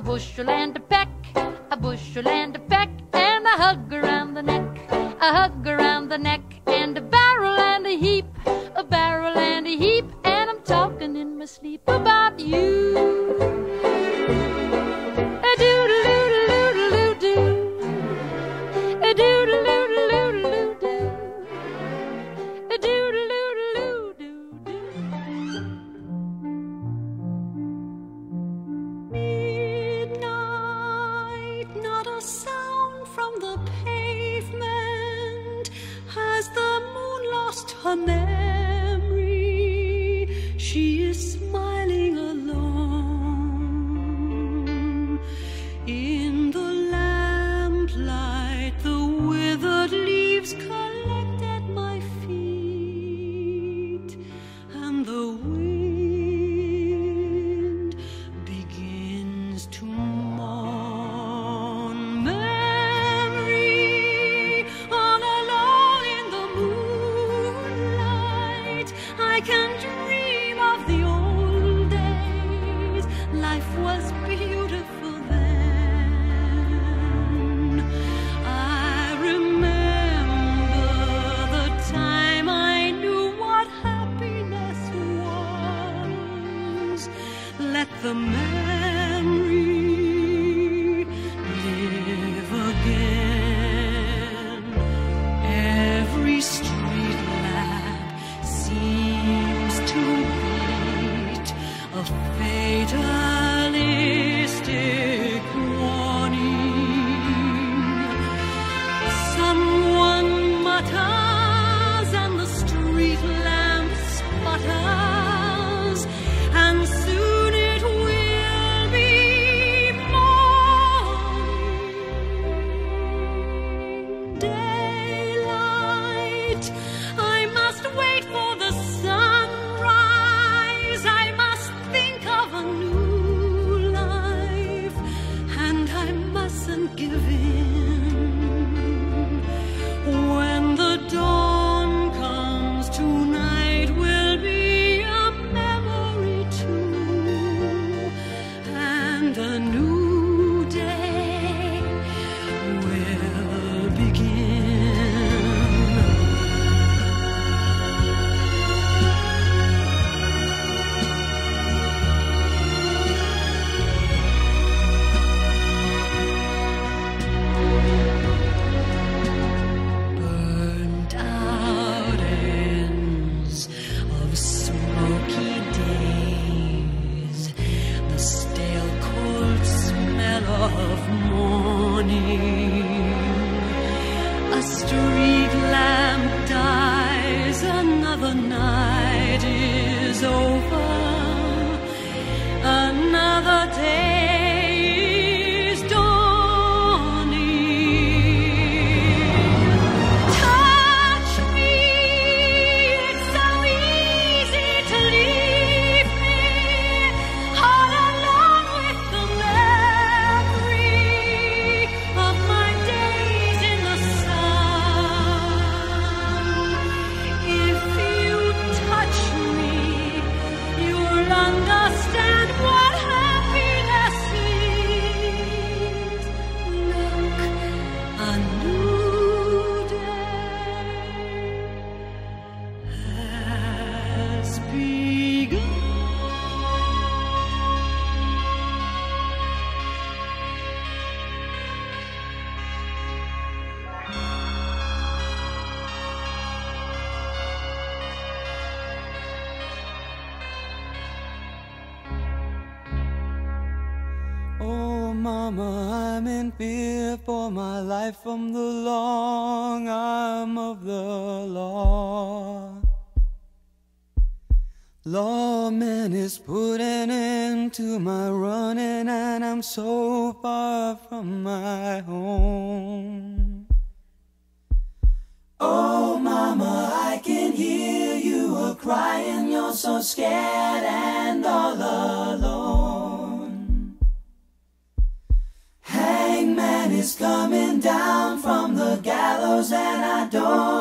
bushel and a peck, a bushel and a peck, and a hug around the neck, a hug around the neck, and a barrel and a heap, a barrel and a heap, and I'm talking in my sleep about you. A doodle-doodle-doodle-doo, a doodle-doodle-doodle-doo, a doodle-doodle-doo-doo. Midnight, not a sound from the pavement. Has the moon lost her memory? She is smiling alone. In the lamplight, the withered leaves collect at my feet, and the wind begins to mourn. Memory, all alone in the moonlight, I can dream of the old days. Life was beautiful then. I remember the time I knew what happiness was. Let the memory live again. Every street lamp seems to beat a fatalistic warning. Someone mutters and the street lamp sputters, and soon it will be morning. Daylight, I must wait for the sunrise. I must think of a new life, and I mustn't give in. When the dawn comes, tonight will be a memory too, and a new day will begin. Burnt out ends of smoky days, the stale cold smell of morning. A street lamp dies, another night is over, another day is dawning. Touch me, it's so easy to leave me all alone with the memory of my days in the sun. If you touch me, you'll understand what happiness is. Look, a new day has begun. Oh, mama, I'm in fear for my life from the long arm of the law. Lawman is putting an end to my running, and I'm so far from my home. Oh, mama, I can hear you a-crying. You're so scared and all alone. Hangman is coming down from the gallows, and I don't